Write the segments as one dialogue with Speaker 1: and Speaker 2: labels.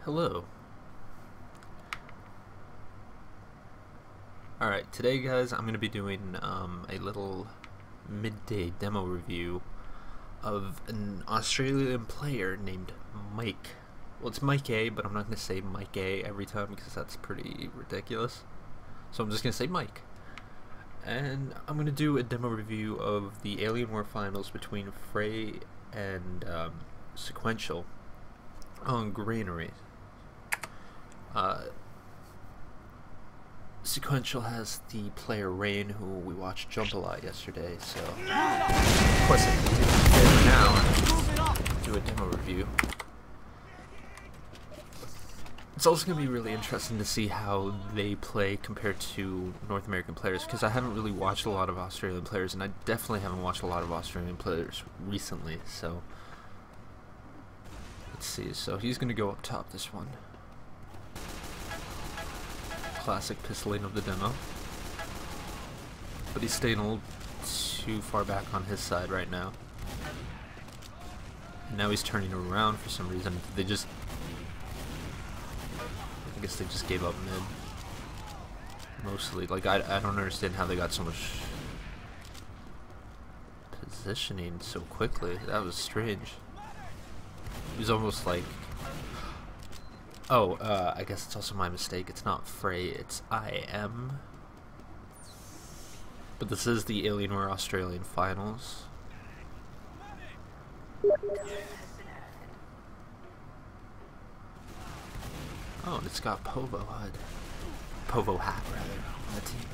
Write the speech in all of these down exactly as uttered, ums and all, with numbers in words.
Speaker 1: Hello. Alright, today guys I'm going to be doing um, a little midday demo review of an Australian player named Mike. Well, it's mikeh, but I'm not going to say mikeh every time because that's pretty ridiculous. So I'm just going to say Mike. And I'm going to do a demo review of the Alienware finals between Frey and um, Sequential on Granary. Uh, Sequential has the player Rain, who we watched jump a lot yesterday, so of course I can do it now and do a demo review. It's also going to be really interesting to see how they play compared to North American players, because I haven't really watched a lot of Australian players, and I definitely haven't watched a lot of Australian players recently, so let's see. So he's going to go up top this one. Classic pistoling of the demo, but he's staying a little too far back on his side right now. And now he's turning around for some reason. They just, I guess they just gave up mid. Mostly, like I, I don't understand how they got so much positioning so quickly. That was strange. It was almost like, oh, uh, I guess it's also my mistake. It's not Frey, it's I M. But this is the Alienware Australian Finals. Oh, and it's got Povo H U D. Povo hat, rather, on the team.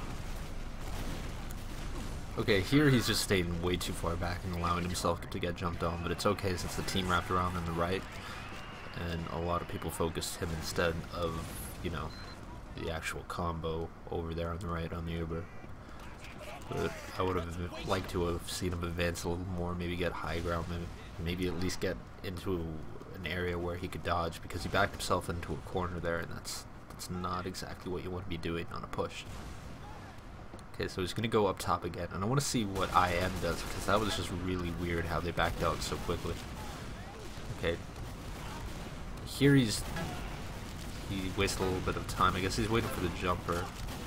Speaker 1: Okay, here he's just staying way too far back and allowing himself to get jumped on, but it's okay since the team wrapped around on the right. And a lot of people focused him instead of, you know, the actual combo over there on the right on the Uber. But I would have liked to have seen him advance a little more, maybe get high ground, maybe, maybe at least get into an area where he could dodge, because he backed himself into a corner there, and that's that's not exactly what you want to be doing on a push. Okay, so he's going to go up top again, and I want to see what I M does, because that was just really weird how they backed out so quickly. Okay. Here he's, he wasted a little bit of time. I guess he's waiting for the jumper.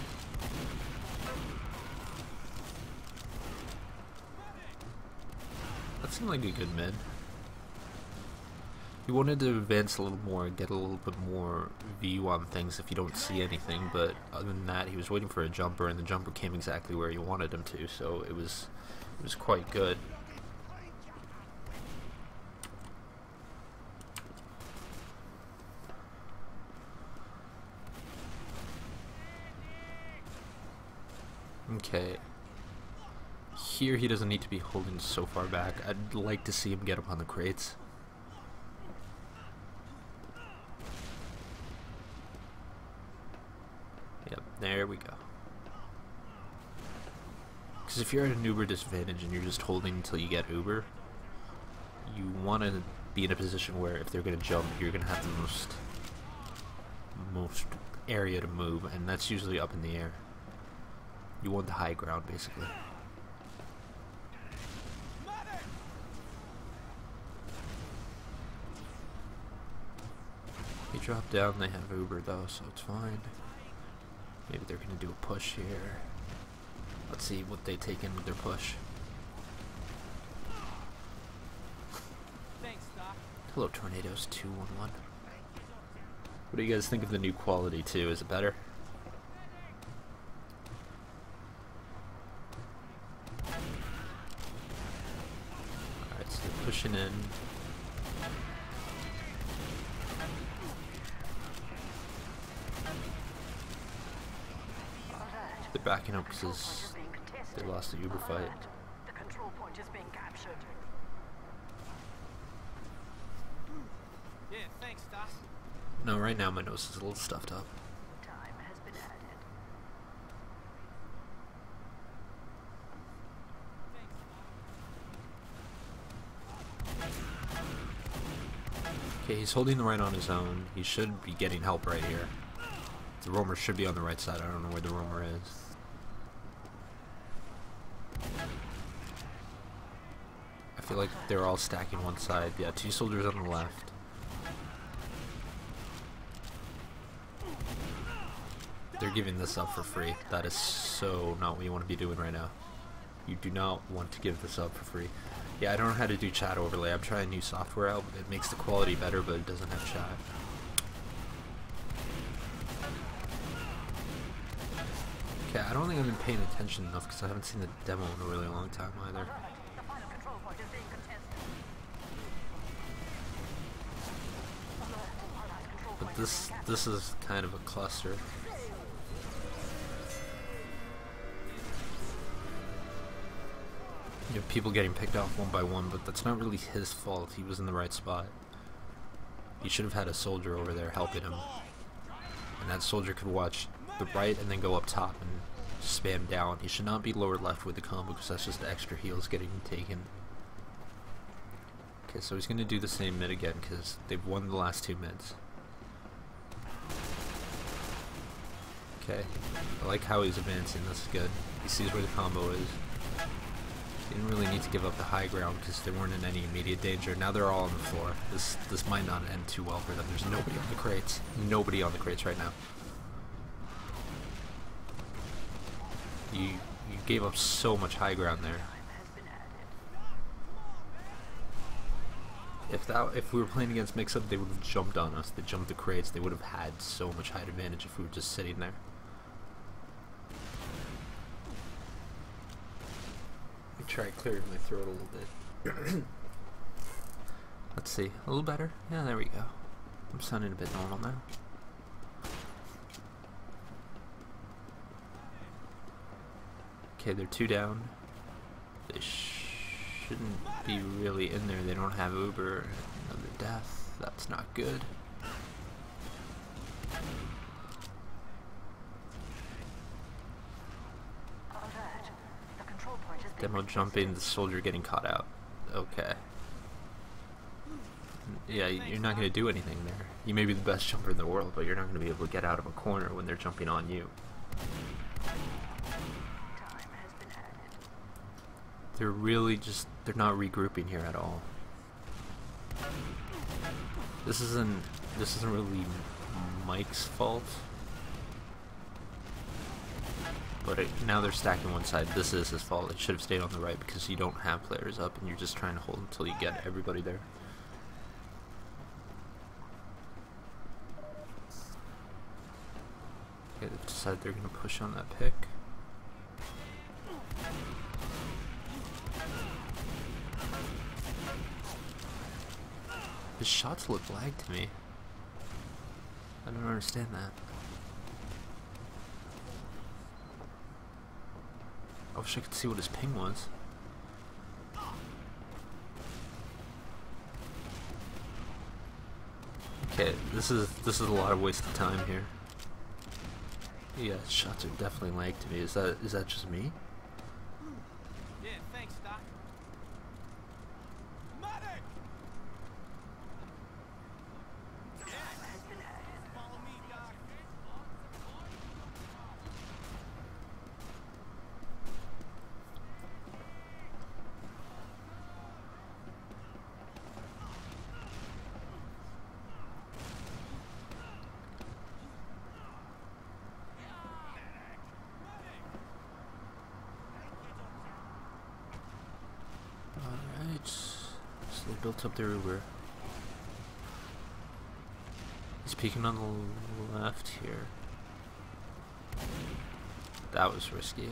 Speaker 1: That seemed like a good mid. He wanted to advance a little more, get a little bit more view on things if you don't see anything, but other than that, he was waiting for a jumper, and the jumper came exactly where he wanted him to, so it was, it was quite good. Okay, here he doesn't need to be holding so far back. I'd like to see him get up on the crates. Yep, there we go. Because if you're at an Uber disadvantage and you're just holding until you get Uber, you want to be in a position where if they're going to jump, you're going to have the most, most area to move, and that's usually up in the air. You want the high ground, basically. They drop down, they have Uber though, so it's fine. Maybe they're gonna do a push here. Let's see what they take in with their push. Hello, Tornadoes two one one. What do you guys think of the new quality too? Is it better? Pushing in. They're backing up because they lost the Uber fight.
Speaker 2: The control point is being captured. Yeah, thanks, Doc.
Speaker 1: No, right now my nose is a little stuffed up.
Speaker 2: Time has been added.
Speaker 1: Okay, he's holding the right on his own. He should be getting help right here. The roamer should be on the right side. I don't know where the roamer is. I feel like they're all stacking one side. Yeah, two soldiers on the left. They're giving this up for free. That is so not what you want to be doing right now. You do not want to give this up for free. Yeah, I don't know how to do chat overlay. I'm trying new software out. It makes the quality better, but it doesn't have chat. Okay, I don't think I've been paying attention enough because I haven't seen the demo in a really long time either.
Speaker 2: The final control point is being contested. Allied control
Speaker 1: But
Speaker 2: point
Speaker 1: this
Speaker 2: is being captured.
Speaker 1: this is kind of a cluster. You have people getting picked off one by one, but that's not really his fault. He was in the right spot. He should have had a soldier over there helping him. And that soldier could watch the right and then go up top and spam down. He should not be lower left with the combo because that's just extra heals getting taken. Okay, so he's going to do the same mid again because they've won the last two mids. Okay, I like how he's advancing. This is good. He sees where the combo is. He didn't really need to give up the high ground because they weren't in any immediate danger. Now they're all on the floor. This this might not end too well for them. There's nobody on the crates. Nobody on the crates right now. You you gave up so much high ground there. If that if we were playing against Mix-Up, they would have jumped on us. They jumped the crates. They would have had so much height advantage if we were just sitting there. Let me try clearing my throat a little bit. Let's see. A little better? Yeah, there we go. I'm sounding a bit normal now. Okay, they're two down. They shouldn't be really in there. They don't have Uber. Another death. That's not good.
Speaker 2: Alert. The control point is being
Speaker 1: Demo jumping, the soldier getting caught out. Okay. Yeah, you're not going to do anything there. You may be the best jumper in the world, but you're not going to be able to get out of a corner when they're jumping on you. They're really just, they're not regrouping here at all. This isn't, this isn't really Mike's fault. But it, now they're stacking one side. This is his fault. It should have stayed on the right because you don't have players up and you're just trying to hold until you get everybody there. Okay, they've decided they're going to push on that pick. His shots look lagged to me. I don't understand that. I wish I could see what his ping was. Okay, this is this is a lot of wasted time here. Yeah, shots are definitely lagged to me. Is that is that just me?
Speaker 2: Yeah, thanks, Doc.
Speaker 1: Alright, so they built up their Uber. He's peeking on the left here. That was risky.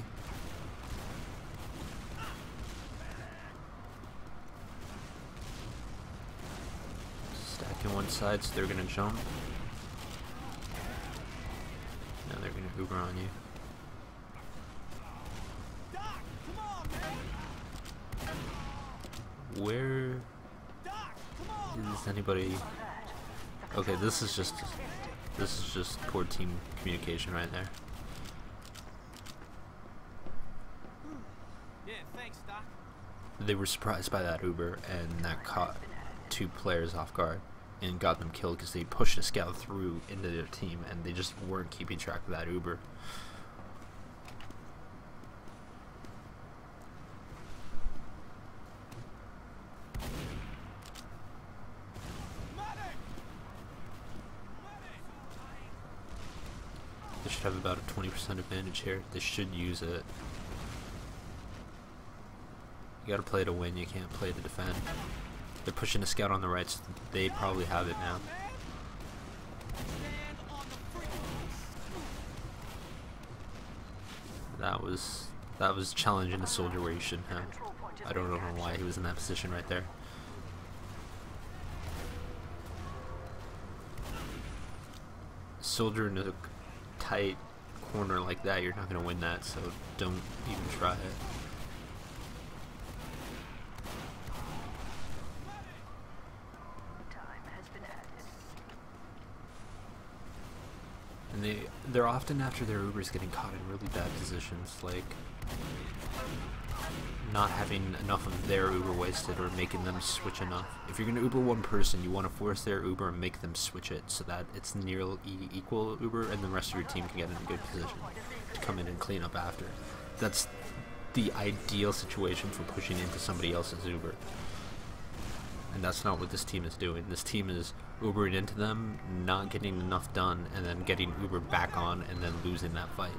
Speaker 1: Stacking one side, so they're gonna jump. Now they're gonna Uber on you. Where is anybody? Okay, this is just this is just poor team communication right there.
Speaker 2: Yeah, thanks, Doc.
Speaker 1: They were surprised by that Uber, and that caught two players off guard and got them killed because they pushed a scout through into their team, and they just weren't keeping track of that Uber. should have about a twenty percent advantage here. They should use it. You gotta play to win, you can't play to defend. They're pushing a scout on the right, so they probably have it now. That was that was challenging a soldier where you shouldn't have. I don't know why he was in that position right there. Soldier in a tight corner like that, you're not going to win that, so don't even try it. And they, they're often after their Ubers getting caught in really bad positions, like not having enough of their Uber wasted or making them switch enough. If you're going to Uber one person, you want to force their Uber and make them switch it so that it's nearly equal Uber and the rest of your team can get in a good position to come in and clean up after. That's the ideal situation for pushing into somebody else's Uber. And that's not what this team is doing. This team is Ubering into them, not getting enough done, and then getting Uber back on and then losing that fight.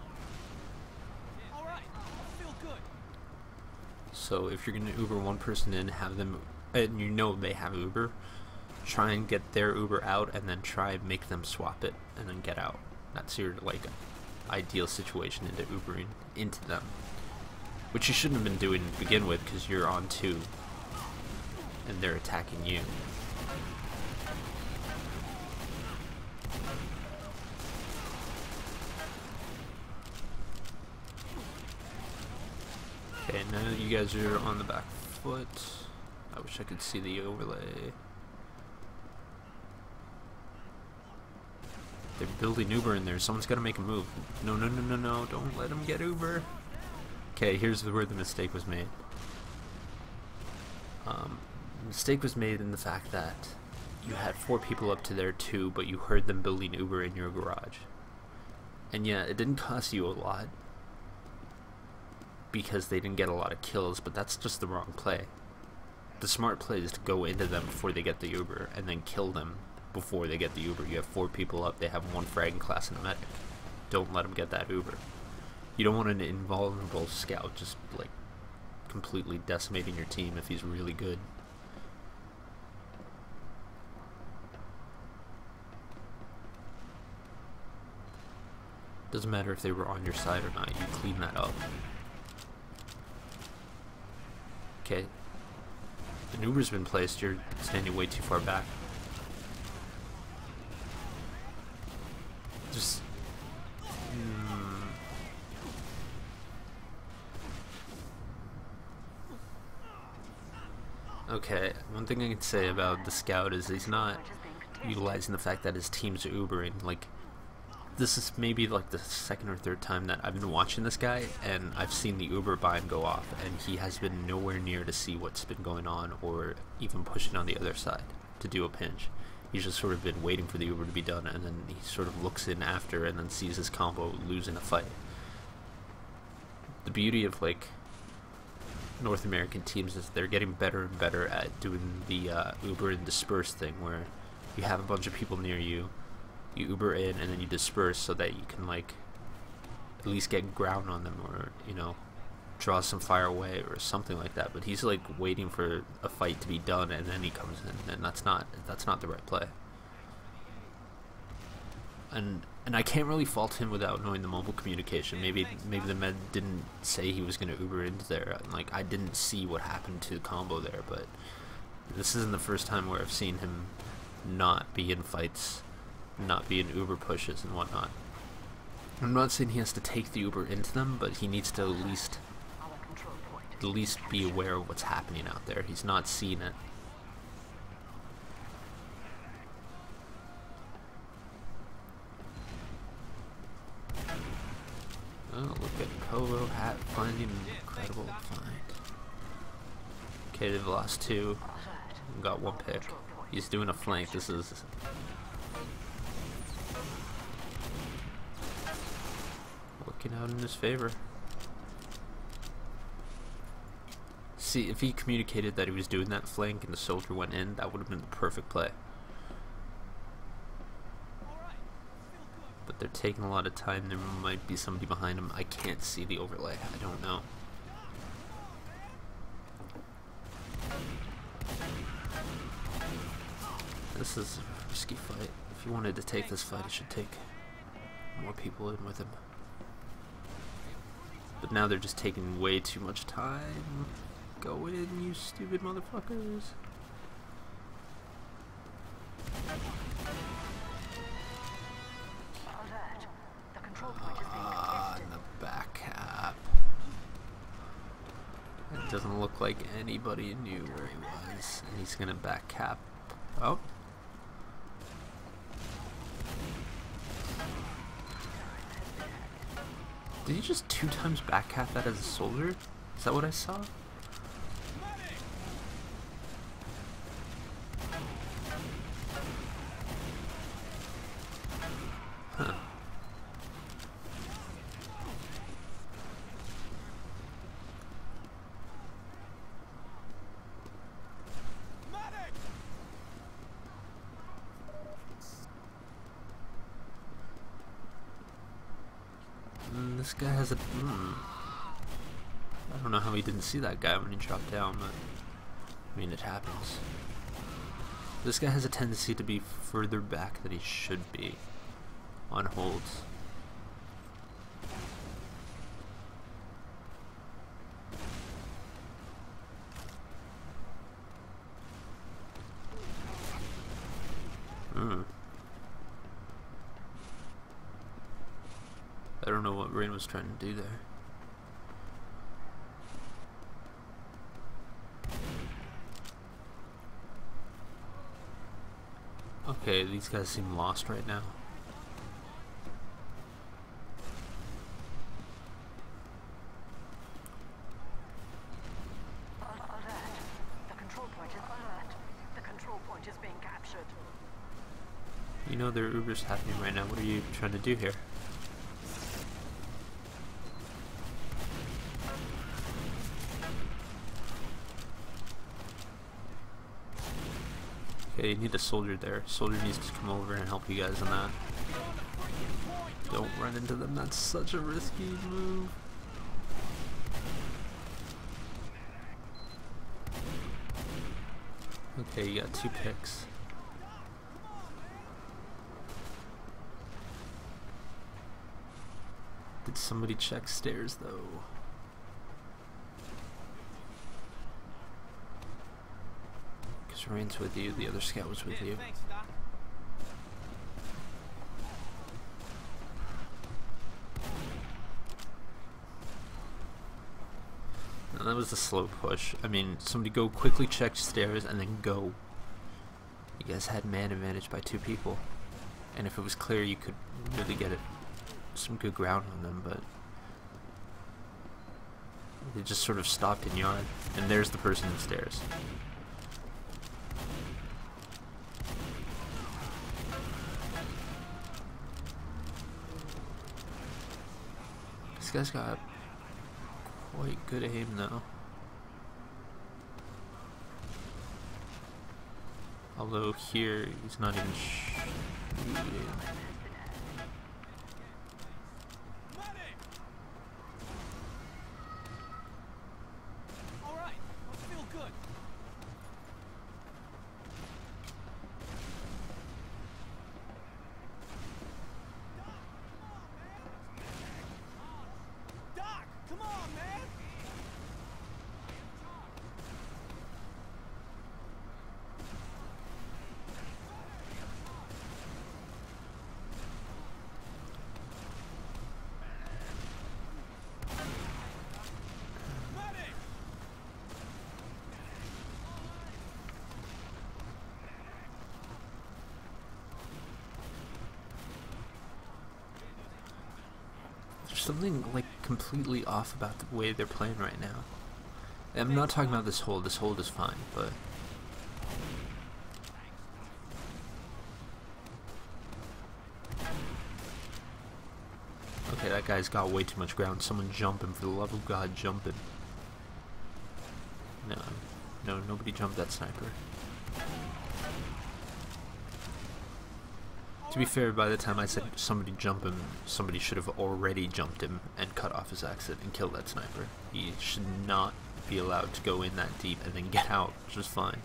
Speaker 1: So if you're going to Uber one person in, have them, and you know they have Uber, try and get their Uber out and then try and make them swap it and then get out. That's your like ideal situation into Ubering into them, which you shouldn't have been doing to begin with because you're on two and they're attacking you. Okay, now you guys are on the back foot. I wish I could see the overlay. They're building Uber in there. Someone's got to make a move. No, no, no, no, no. Don't let them get Uber. Okay, here's where the mistake was made. Um, the mistake was made in the fact that you had four people up to there too, but you heard them building Uber in your garage. And yeah, it didn't cost you a lot, because they didn't get a lot of kills, but that's just the wrong play. The smart play is to go into them before they get the Uber and then kill them before they get the Uber. You have four people up, they have one fragging class and a medic. Don't let them get that Uber. You don't want an invulnerable scout just like completely decimating your team if he's really good. Doesn't matter if they were on your side or not, you clean that up. Okay, an Uber's been placed, you're standing way too far back. Just... Mm, okay, one thing I can say about the scout is he's not utilizing the fact that his team's Ubering. Like, this is maybe like the second or third time that I've been watching this guy, and I've seen the Uber bind go off, and he has been nowhere near to see what's been going on or even pushing on the other side to do a pinch. He's just sort of been waiting for the Uber to be done, and then he sort of looks in after and then sees his combo losing a fight. The beauty of like North American teams is they're getting better and better at doing the uh, Uber and disperse thing, where you have a bunch of people near you, you Uber in and then you disperse so that you can like at least get ground on them, or you know, draw some fire away or something like that. But he's like waiting for a fight to be done and then he comes in, and that's not that's not the right play. And and I can't really fault him without knowing the mobile communication. Maybe maybe the med didn't say he was going to Uber into there. Like, I didn't see what happened to the combo there, but this isn't the first time where I've seen him not be in fights, not be in Uber pushes and whatnot. I'm not saying he has to take the Uber into them, but he needs to at least at least be aware of what's happening out there. He's not seeing it. Oh, look at Kovo hat finding an incredible find. Okay, they've lost two. Got one pick. He's doing a flank. This is working out in his favor. See, if he communicated that he was doing that flank and the soldier went in, that would have been the perfect play. But they're taking a lot of time. There might be somebody behind them. I can't see the overlay. I don't know. This is a risky fight. If he wanted to take this fight, he should take more people in with him. But now they're just taking way too much time. Go in, you stupid motherfuckers. Ah, in the back cap. It doesn't look like anybody knew where he was. And he's gonna back cap. Oh. Did he just two times back cap that as a soldier? Is that what I saw? Huh. Mm, this guy has a... Mm, I don't know how he didn't see that guy when he dropped down, but... I mean, it happens. This guy has a tendency to be further back than he should be on holds. Hmm. I don't know what Rain was trying to do there. Okay, these guys seem lost right now.
Speaker 2: Alert. The control point is alert. The control point is being captured.
Speaker 1: You know there are Ubers happening right now. What are you trying to do here? Okay, you need a soldier there. Soldier needs to come over and help you guys on that. Don't run into them. That's such a risky move. Okay, you got two picks. Did somebody check stairs though? Because Rain's with you, the other scout was with you. No, that was a slow push. I mean, somebody go quickly check stairs and then go. You guys had man advantage by two people. And if it was clear, you could really get it some good ground on them, but they just sort of stopped in yard. And there's the person in stairs. This guy's got quite good aim though. Although here he's not even shooting. Something like completely off about the way they're playing right now. I'm not talking about this hold. This hold is fine, but okay, that guy's got way too much ground. Someone jump him, for the love of God, jump him. No, no, nobody jump that sniper. To be fair, by the time I said somebody jump him, somebody should have already jumped him and cut off his exit and killed that sniper. He should not be allowed to go in that deep and then get out just fine.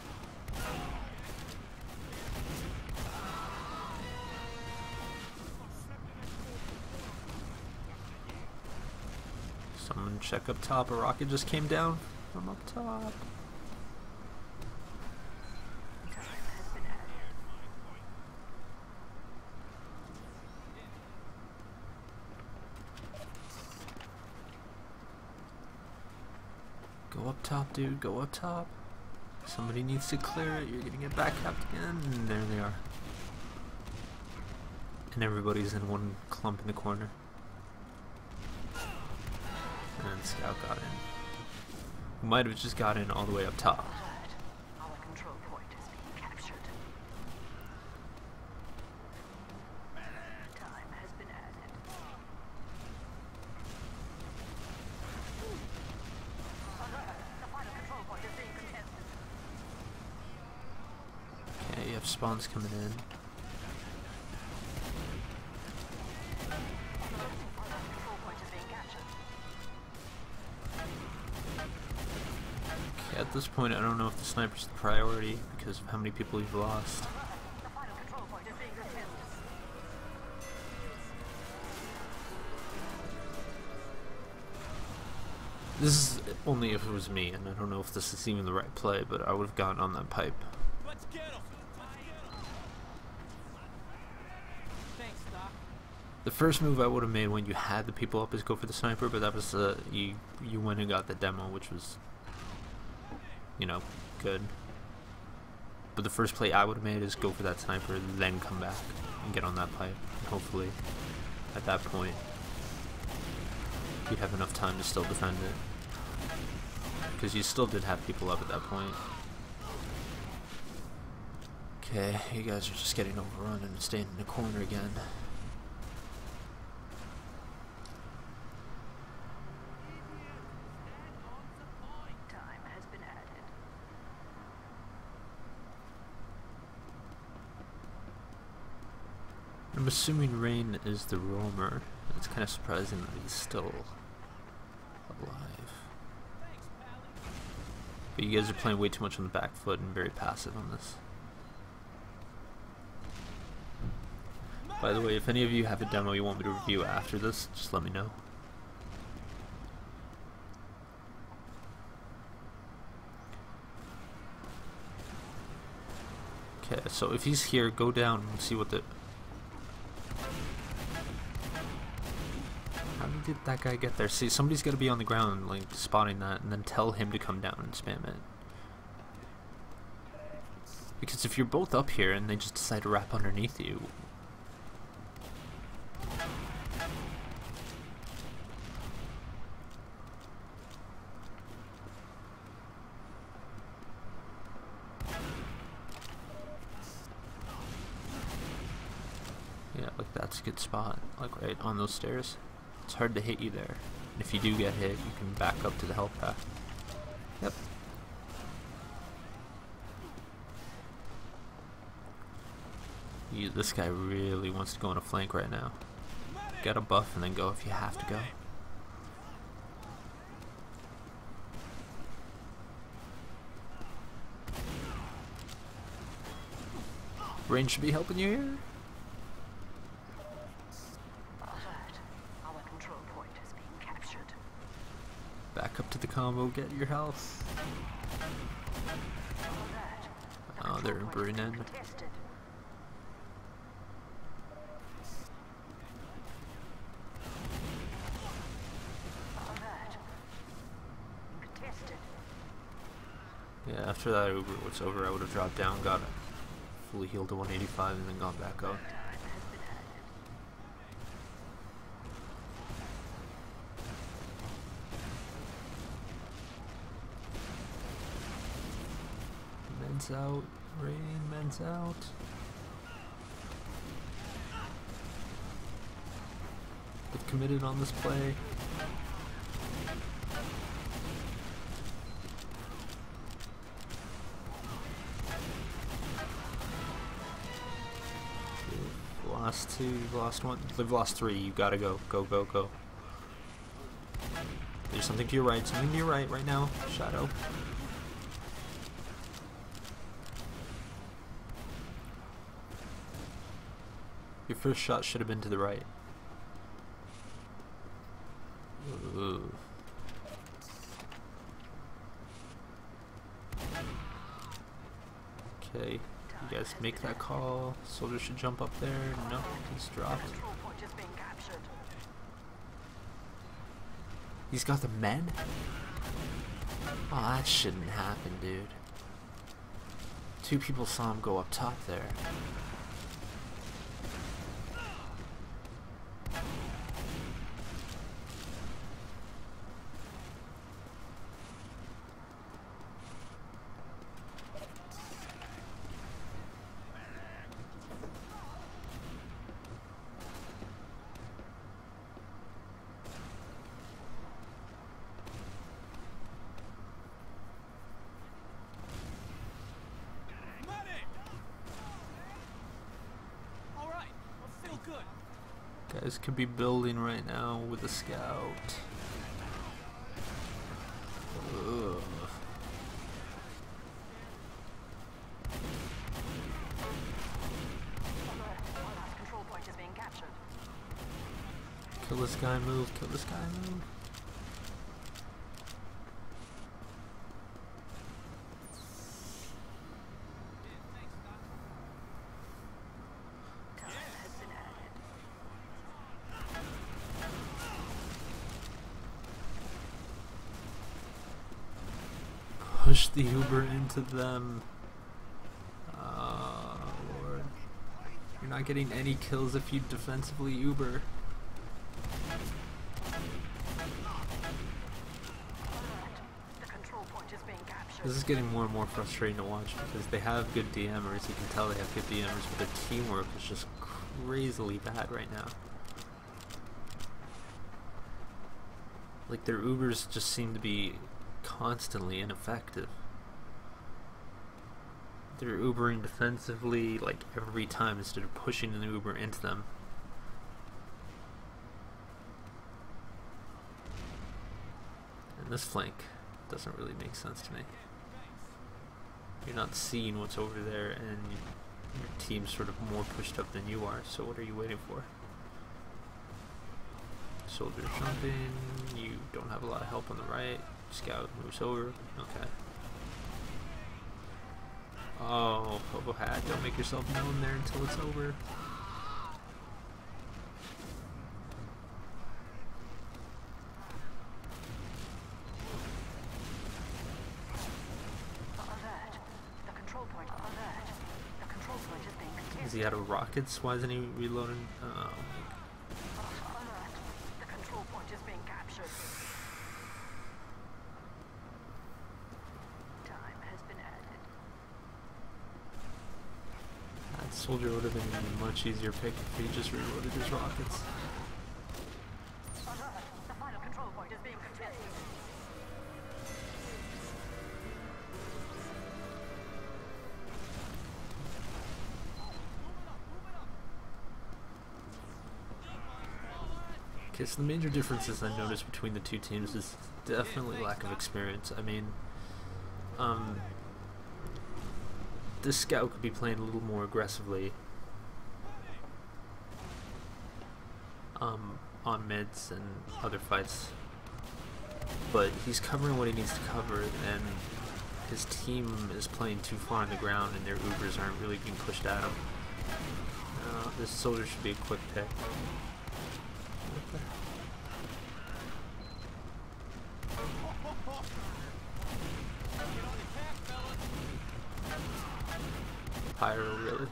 Speaker 1: Someone check up top. A rocket just came down from up top. Go up top, dude. Go up top. Somebody needs to clear it. You're gonna get back capped again. And there they are. And everybody's in one clump in the corner. And Scout got in. Who might have just got in all the way up top.
Speaker 2: Our control point is being captured. Time has been added. The final control point is being contested.
Speaker 1: Okay, you have spawns coming in.
Speaker 2: Control point is being captured.
Speaker 1: Okay, at this point, I don't know if the sniper's the priority because of how many people you've lost.
Speaker 2: The final control point is being contested.
Speaker 1: This is only if it was me, and I don't know if this is even the right play, but I would have gotten on that pipe.
Speaker 3: Let's get him. Thanks, Doc.
Speaker 1: The first move I would have made when you had the people up is go for the sniper, but that was uh, you you went and got the demo, which was, you know, good. But the first play I would have made is go for that sniper, then come back and get on that pipe. And hopefully, at that point, you'd have enough time to still defend it. Because you still did have people up at that point. Okay, you guys are just getting overrun and staying in the corner again.
Speaker 2: Time has been added.
Speaker 1: I'm assuming Rain is the roamer. It's kind of surprising that he's still alive. But you guys are playing way too much on the back foot and very passive on this. By the way, if any of you have a demo you want me to review after this, just let me know. Okay, so if he's here, go down and see what the... How did that guy get there? See, somebody's got to be on the ground, like, spotting that, and then tell him to come down and spam it. Because if you're both up here and they just decide to wrap underneath you... Yeah, like that's a good spot, like right on those stairs. It's hard to hit you there. And if you do get hit, you can back up to the health pack. Yep. You, this guy really wants to go on a flank right now. Get a buff and then go if you have to go. Rain should be helping you here. Back up to the combo, get your health. Oh, they're burning in. Yeah, after that it was over, I would have dropped down, got fully healed to one eighty-five, and then gone back up. Men's out, Rain, men's out. Get committed on this play. lost two, you've lost one, you've lost three. You gotta go, go, go, go. There's something to your right, something to your right right now. Shadow. Your first shot should have been to the right. Ooh. Okay, you guys make that call. Soldier should jump up there. No, he's dropped.
Speaker 2: Control point is being captured.
Speaker 1: He's got the men? Oh, that shouldn't happen, dude. Two people saw him go up top there. Guys could be building right now with a scout. Ugh.
Speaker 2: Control point is being captured.
Speaker 1: Kill this guy, move, kill this guy, move. Push the Uber into them. Oh, Lord. You're not getting any kills if you defensively Uber.
Speaker 2: The control point is being captured.
Speaker 1: This is getting more and more frustrating to watch because they have good D Mers. You can tell they have good D Mers, but their teamwork is just crazily bad right now. Like, their Ubers just seem to be constantly ineffective. They're Ubering defensively like every time instead of pushing an Uber into them. And this flank doesn't really make sense to me. You're not seeing what's over there and your team's sort of more pushed up than you are, so what are you waiting for? Soldier jumping, you don't have a lot of help on the right. Scout moves over. Okay. Oh, Hobo Hat, don't make yourself known there until it's over.
Speaker 2: Alert. The control point. Alert. The control point is being continued.
Speaker 1: Is he out of rockets? Why isn't he reloading? Oh.
Speaker 2: Alert. The control point is being captured.
Speaker 1: That soldier would have been a much easier pick if he just reloaded his rockets.
Speaker 2: Alert. The final control point is being contested.
Speaker 1: Okay, so the major differences I noticed between the two teams is definitely lack of experience. I mean, um, this scout could be playing a little more aggressively um, on mids and other fights, but he's covering what he needs to cover, and his team is playing too far on the ground, and their Ubers aren't really being pushed at him. Uh, this soldier should be a quick pick. Pyro, really?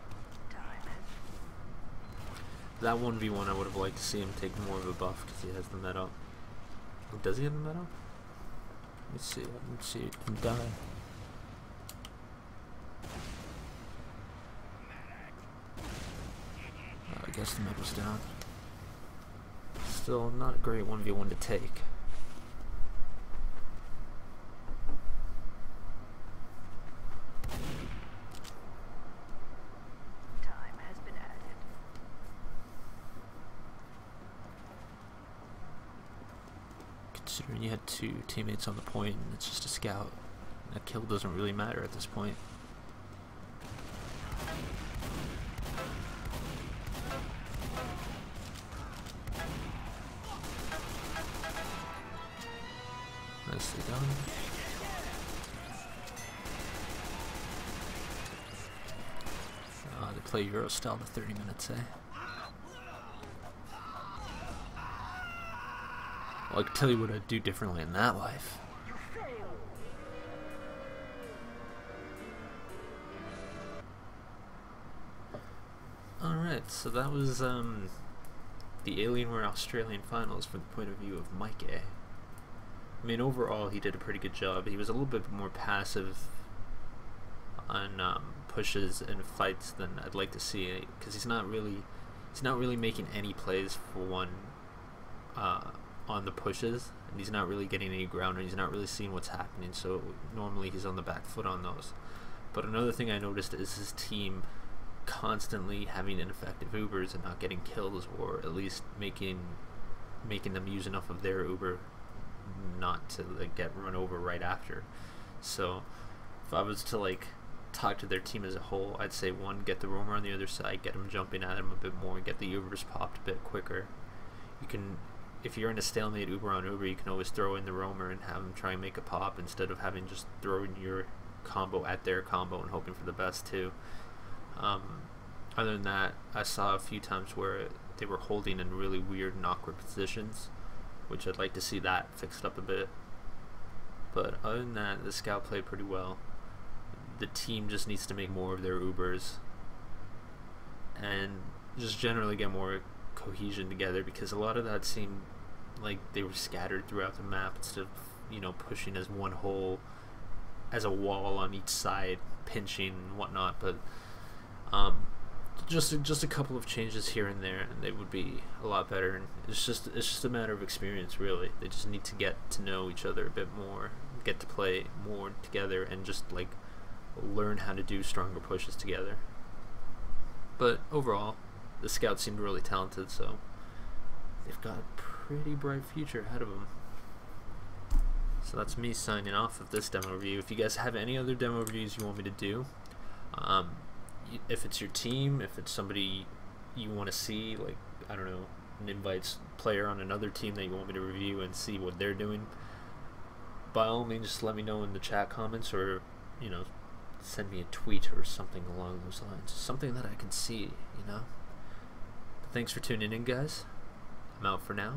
Speaker 1: That one v one I would have liked to see him take more of a buff because he has the med up. Oh, does he have the med up? Let me see, let me see him die. Uh, I guess the med was down. Still not a great one v one to take. Considering you had two teammates on the point and it's just a scout, that kill doesn't really matter at this point. Nicely done. Uh, they play Euro style to thirty minutes, eh? Well, I can tell you what I'd do differently in that life. Alright, so that was um, the Alienware Australian Finals from the point of view of mikeh. I mean, overall, he did a pretty good job. He was a little bit more passive on um, pushes and fights than I'd like to see, because he's not really, he's not really making any plays for one uh, on the pushes, and he's not really getting any ground, and he's not really seeing what's happening. So normally he's on the back foot on those. But another thing I noticed is his team constantly having ineffective Ubers and not getting kills, or at least making making them use enough of their Uber not to like get run over right after. So if I was to like talk to their team as a whole, I'd say one, get the roamer on the other side, get him jumping at him a bit more, get the Ubers popped a bit quicker. You can, if you're in a stalemate Uber on Uber, you can always throw in the roamer and have them try and make a pop instead of having just throwing your combo at their combo and hoping for the best too. Um, other than that, I saw a few times where they were holding in really weird and awkward positions, which I'd like to see that fixed up a bit. But other than that, the scout played pretty well. The team just needs to make more of their Ubers and just generally get more cohesion together, because a lot of that seemed like they were scattered throughout the map instead of, you know, pushing as one whole, as a wall on each side, pinching and whatnot. But um, just a, just a couple of changes here and there, and they would be a lot better. And it's just it's just a matter of experience, really. They just need to get to know each other a bit more, get to play more together, and just like learn how to do stronger pushes together. But overall, the scouts seemed really talented, so they've got a pretty bright future ahead of them. So that's me signing off of this demo review. If you guys have any other demo reviews you want me to do, um, if it's your team, if it's somebody you want to see, like, I don't know, an invites player on another team that you want me to review and see what they're doing, by all means just let me know in the chat comments, or, you know, send me a tweet or something along those lines. Something that I can see, you know. But thanks for tuning in, guys. I'm out for now.